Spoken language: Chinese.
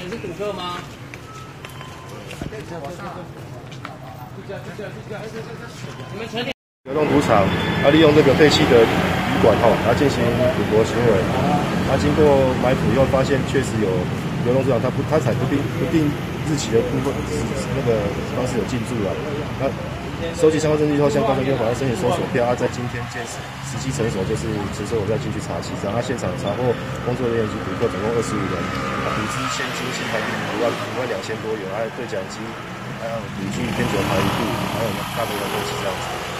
们是赌客吗？你们成年流动赌场，利用这个废弃的旅馆进行赌博行为。经过埋伏以后，发现确实有流动赌场，它采不定日期的部分那个方式有进驻了。那收集相关证据后，向高雄地方法院申请搜索票。在今天时机成熟，就是执行我们要进去查起账。现场查获工作人员及赌客总共25人，赌资现金新台币5万2000多元，还有对讲机，还有赌具、偏酒牌1部，还有大杯的东西这样子。